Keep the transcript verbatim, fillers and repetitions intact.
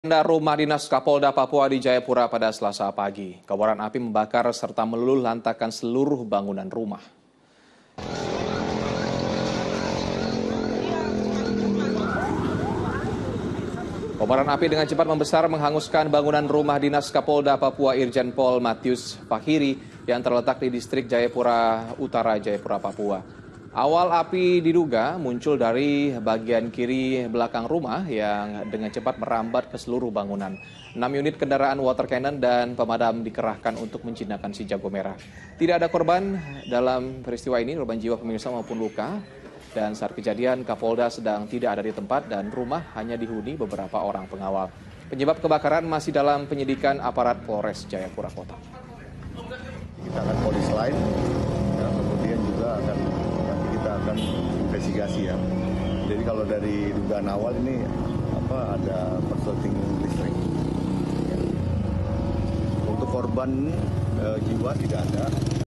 Tenda rumah dinas Kapolda Papua di Jayapura pada Selasa pagi. Kobaran api membakar serta meluluh lantakan seluruh bangunan rumah. Kobaran api dengan cepat membesar menghanguskan bangunan rumah dinas Kapolda Papua Irjen Pol Matius Fakhiri yang terletak di distrik Jayapura Utara, Jayapura, Papua. Awal api diduga muncul dari bagian kiri belakang rumah yang dengan cepat merambat ke seluruh bangunan. Enam unit kendaraan water cannon dan pemadam dikerahkan untuk menjinakkan si jago merah. Tidak ada korban dalam peristiwa ini, korban jiwa, pemirsa, maupun luka. Dan saat kejadian, Kapolda sedang tidak ada di tempat dan rumah hanya dihuni beberapa orang pengawal. Penyebab kebakaran masih dalam penyidikan aparat Polres Jayapura Kota. Kita akan polis lain, ya, kemudian juga akan kita akan investigasi ya. Jadi kalau dari dugaan awal ini apa ada korsleting listrik. Ya. Untuk korban e, jiwa tidak ada.